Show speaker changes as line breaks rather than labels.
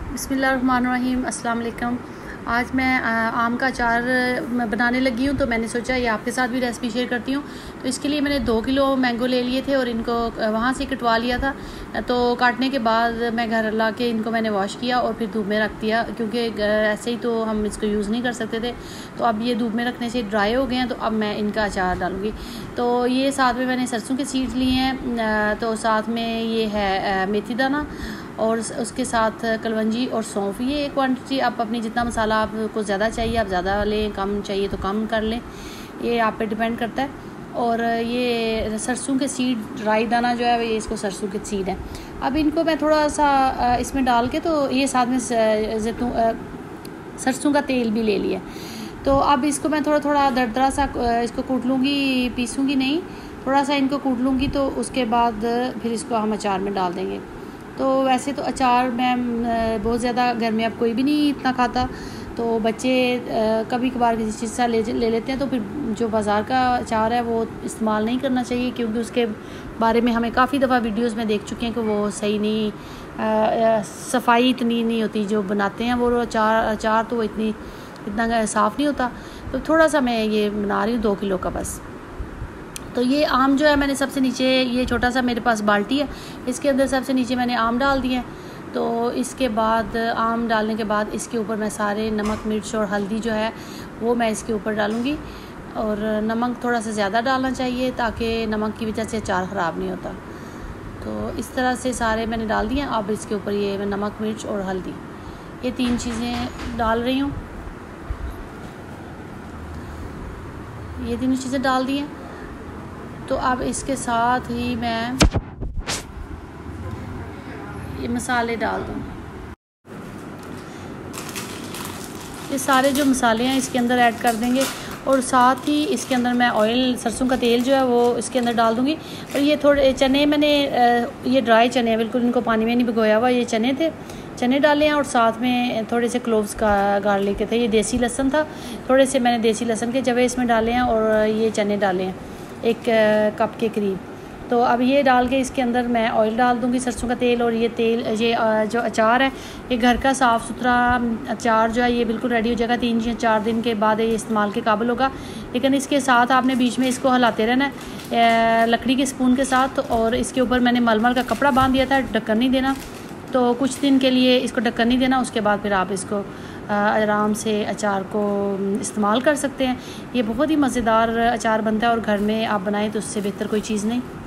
बिस्मिल्लाहिर्रहमानिर्रहीम, अस्सलाम वालेकुम। आज मैं आम का अचार बनाने लगी हूँ, तो मैंने सोचा ये आपके साथ भी रेसिपी शेयर करती हूँ। तो इसके लिए मैंने 2 किलो मैंगो ले लिए थे और इनको वहाँ से कटवा लिया था। तो काटने के बाद मैं घर ला के इनको मैंने वॉश किया और फिर धूप में रख दिया, क्योंकि ऐसे ही तो हम इसको यूज़ नहीं कर सकते थे। तो अब ये धूप में रखने से ड्राई हो गए हैं, तो अब मैं इनका अचार डालूँगी। तो ये साथ में मैंने सरसों के सीड्स लिए हैं, तो साथ में ये है मेथी दाना और उसके साथ कलवंजी और सौंफ। ये क्वांटिटी आप अपनी जितना मसाला आपको ज़्यादा चाहिए आप ज़्यादा लें, कम चाहिए तो कम कर लें, ये आप पे डिपेंड करता है। और ये सरसों के सीड, ड्राई दाना जो है ये इसको सरसों के सीड है। अब इनको मैं थोड़ा सा इसमें डाल के, तो ये साथ में सरसों का तेल भी ले लिया। तो अब इसको मैं थोड़ा थोड़ा दरदरा सा इसको कूट लूँगी, पीसूँगी नहीं, थोड़ा सा इनको कूट लूँगी। तो उसके बाद फिर इसको हम अचार में डाल देंगे। तो वैसे तो अचार मैं बहुत ज़्यादा घर में अब कोई भी नहीं इतना खाता, तो बच्चे कभी कभार किसी चीज़ से ले लेते हैं। तो फिर जो बाज़ार का अचार है वो इस्तेमाल नहीं करना चाहिए, क्योंकि उसके बारे में हमें काफ़ी दफ़ा वीडियोस में देख चुके हैं कि वो सही नहीं, सफाई इतनी नहीं होती जो बनाते हैं वो अचार तो इतना साफ़ नहीं होता। तो थोड़ा सा मैं ये बना रही हूँ 2 किलो का बस। तो ये आम जो है मैंने सबसे नीचे, ये छोटा सा मेरे पास बाल्टी है, इसके अंदर सबसे नीचे मैंने आम डाल दिए हैं। तो इसके बाद आम डालने के बाद इसके ऊपर मैं सारे नमक, मिर्च और हल्दी जो है वो मैं इसके ऊपर डालूँगी। और नमक थोड़ा सा ज़्यादा डालना चाहिए ताकि नमक की वजह से अचार ख़राब नहीं होता। तो इस तरह से सारे मैंने डाल दिए। अब इसके ऊपर ये मैं नमक, मिर्च और हल्दी, ये 3 चीज़ें डाल रही हूँ। ये 3 चीज़ें डाल दी हैं। तो अब इसके साथ ही मैं ये मसाले डाल दूँ। ये सारे जो मसाले हैं इसके अंदर ऐड कर देंगे, और साथ ही इसके अंदर मैं ऑयल, सरसों का तेल जो है वो इसके अंदर डाल दूँगी। और ये थोड़े चने मैंने, ये ड्राई चने हैं, बिल्कुल इनको पानी में नहीं भिगोया हुआ, ये चने थे, चने डाले हैं। और साथ में थोड़े से क्लोव्स का गार्लिक के थे, ये देसी लहसुन था, थोड़े से मैंने देसी लहसुन के जवे इसमें डाले हैं। और ये चने डाले हैं 1 कप के करीब। तो अब ये डाल के इसके अंदर मैं ऑयल डाल दूँगी, सरसों का तेल। और ये जो अचार है ये घर का साफ़ सुथरा अचार जो है ये बिल्कुल रेडी हो जाएगा। 3 या 4 दिन के बाद ये इस्तेमाल के काबिल होगा। लेकिन इसके साथ आपने बीच में इसको हिलाते रहना है लकड़ी के स्पून के साथ। और इसके ऊपर मैंने मलमल का कपड़ा बांध दिया था, ढक्कन नहीं देना। तो कुछ दिन के लिए इसको ढक्कन नहीं देना, उसके बाद फिर आप इसको आराम से अचार को इस्तेमाल कर सकते हैं। ये बहुत ही मज़ेदार अचार बनता है और घर में आप बनाएं तो उससे बेहतर कोई चीज़ नहीं।